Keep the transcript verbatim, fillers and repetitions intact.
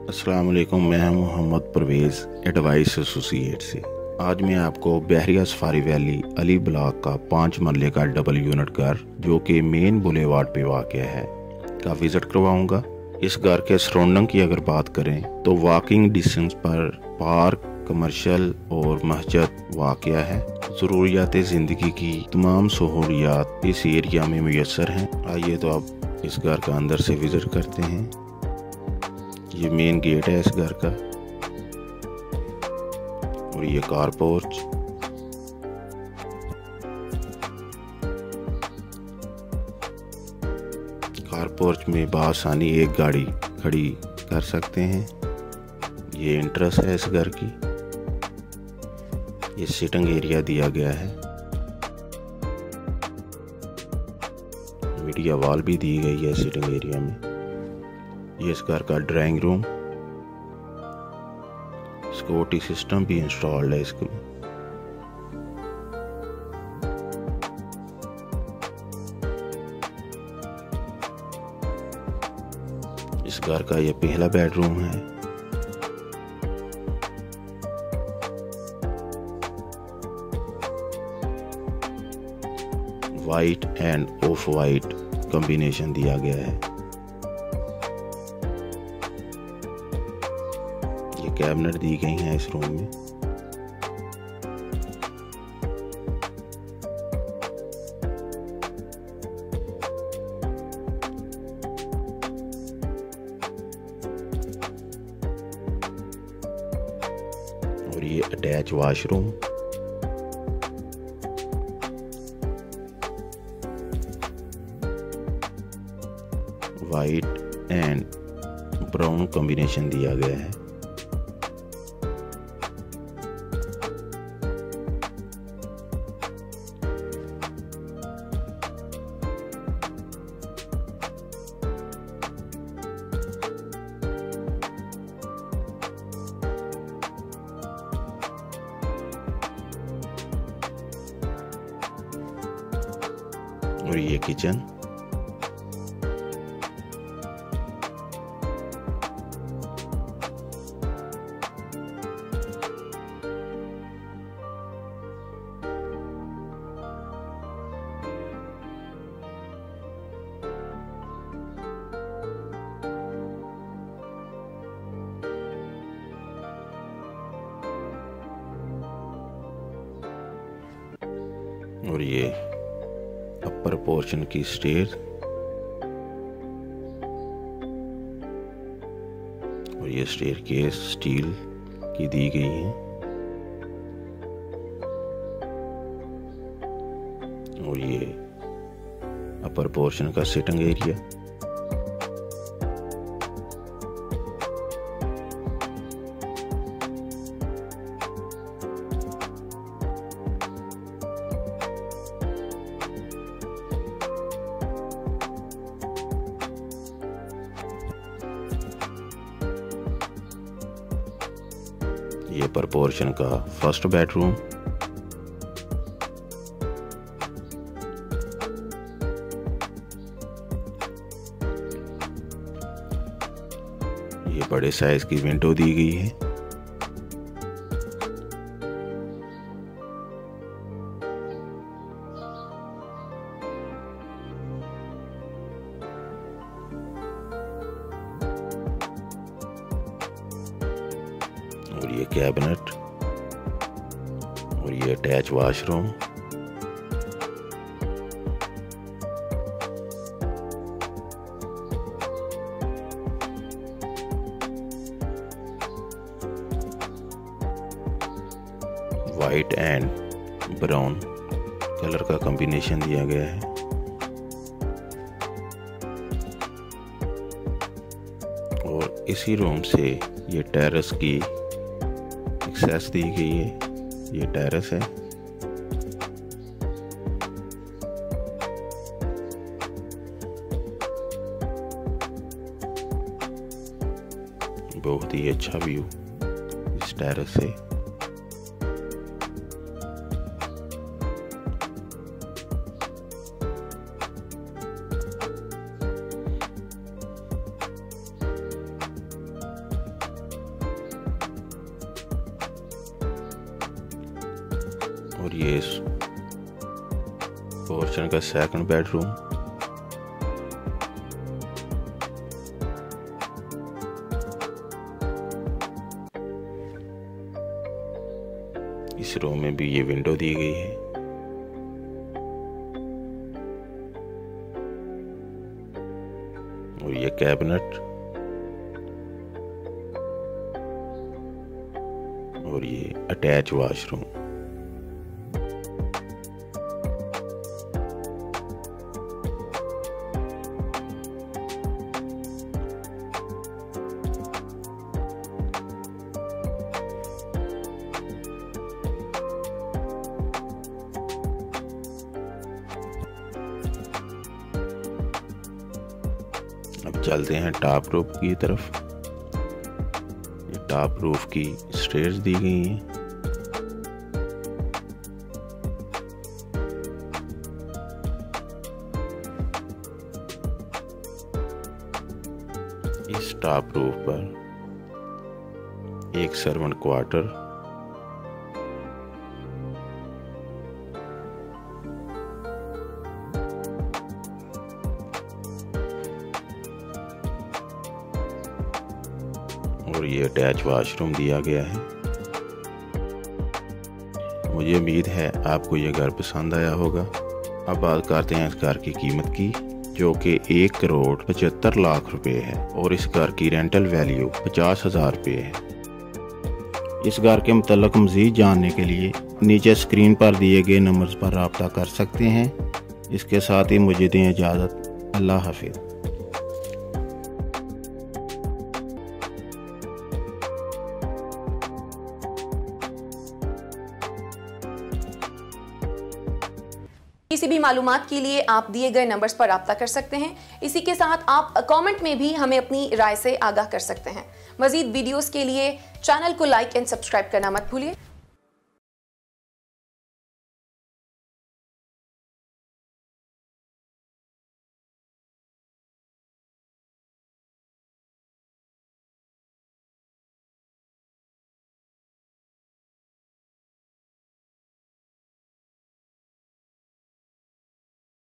अस्सलाम वालेकुम, मैं मोहम्मद परवेज़ एडवाइस एसोसिएट से। आज मैं आपको Bahria safari valley Ali block का पाँच मरले का डबल यूनिट घर जो कि मेन बुलेवार्ड पे वाक़या है का विज़िट करवाऊंगा। इस घर के सराउंडिंग की अगर बात करें तो वॉकिंग डिस्टेंस पर पार्क, कमर्शियल और मस्जिद वाक़या है। ज़रूरियात ज़िंदगी की तमाम सहूलियात इस एरिया में मुयसर हैं। आइए तो अब इस घर का अंदर से विज़िट करते हैं। ये मेन गेट है इस घर का और ये कार पोर्च। कार पोर्च में बआसानी एक गाड़ी खड़ी कर सकते हैं। ये एंट्रेंस है इस घर की। ये सिटिंग एरिया दिया गया है। मीडिया वॉल भी दी गई है सिटिंग एरिया में। ये इस घर का ड्राइंग रूम, सिक्योरिटी सिस्टम भी इंस्टॉल्ड है इसको। इस घर का ये पहला बेडरूम है। White and off white combination दिया गया है। कैबिनेट दी गई हैं इस रूम में। और ये attach washroom. White and brown combination दिया गया है। और ये किचन। और ये अपर पोर्शन की स्टेयर और ये स्टेयर केस स्टील की दी गई है। और ये अपर पोर्शन का सिटिंग एरिया। ये प्रपोर्शन का फर्स्ट बेडरूम। ये बड़े साइज की विंडो दी गई है। और ये कैबिनेट और ये attach washroom. White and brown colour का कॉम्बिनेशन दिया गया है। और इसी रूम से ये टेरेस की एक्सेस दी गई है। ये टेरेस है। बहुत ही अच्छा व्यू इस टेरेस से। और ये इस पोर्शन का सेकंड बेडरूम। इस रूम में भी ये विंडो दी गई है। और ये कैबिनेट और ये अटैच वॉशरूम। अब चलते हैं टॉप रूफ की तरफ। ये टॉप रूफ की स्टेयर्स दी गई हैं। इस टॉप रूफ पर एक सर्वेंट क्वार्टर, और ये अटैच वॉशरूम दिया गया है। मुझे उम्मीद है आपको ये घर पसंद आया होगा। अब बात करते हैं इस घर की कीमत की, जो कि एक करोड़ पचहत्तर लाख रुपए है और इस घर की रेंटल वैल्यू पचास हजार रुपये है। इस घर के मुतल्लिक मज़ीद जानने के लिए नीचे स्क्रीन पर दिए गए नंबर्स पर रब्ता कर सकते हैं। इसके साथ ही मुझे दें इजाज़त। अल्लाह हाफिज़। किसी भी मालूमात के लिए आप दिए गए नंबर्स पर रब्ता कर सकते हैं। इसी के साथ आप कमेंट में भी हमें अपनी राय से आगाह कर सकते हैं। मज़ीद वीडियोस के लिए चैनल को लाइक एंड सब्सक्राइब करना मत भूलिए।